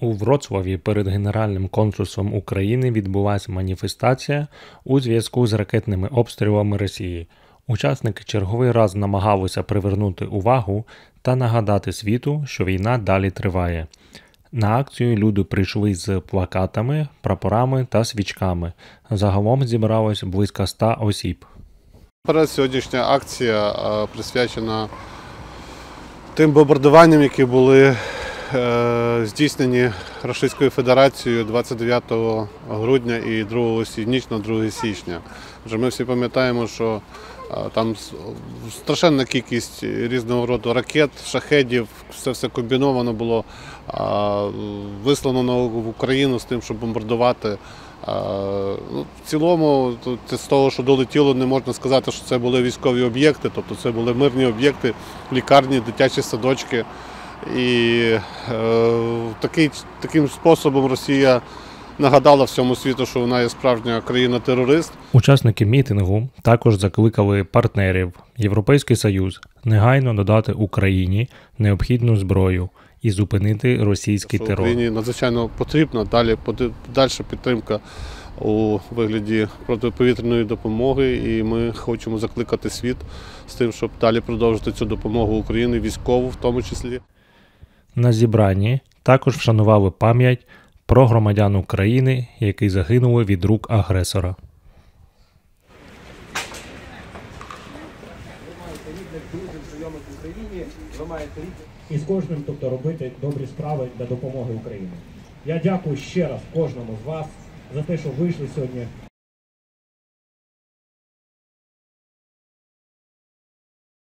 У Вроцлаві перед Генеральним консульством України відбулася маніфестація у зв'язку з ракетними обстрілами Росії. Учасники черговий раз намагалися привернути увагу та нагадати світу, що війна далі триває. На акцію люди прийшли з плакатами, прапорами та свічками. Загалом зібралось близько 100 осіб. Сьогоднішня акція присвячена тим бомбардуванням, які були здійснені Російською Федерацією 29 грудня і 2 ніч на 2 січня. Вже ми всі пам'ятаємо, що там страшенна кількість різного роду ракет, шахедів, все комбіновано було вислано в Україну з тим, щоб бомбардувати. В цілому, з того, що долетіло, не можна сказати, що це були військові об'єкти, тобто це були мирні об'єкти, лікарні, дитячі садочки. І таким способом Росія нагадала всьому світу, що вона є справжня країна-терорист. Учасники мітингу також закликали партнерів Європейський Союз негайно надати Україні необхідну зброю і зупинити російський терор. Україні надзвичайно потрібна дальша підтримка у вигляді протиповітряної допомоги, і ми хочемо закликати світ з тим, щоб далі продовжити цю допомогу Україні, військову в тому числі. На зібранні також вшанували пам'ять про громадян України, які загинули від рук агресора. І з кожним, робити добрі справи для допомоги Україні. Я дякую ще раз кожному з вас за те, що вийшли сьогодні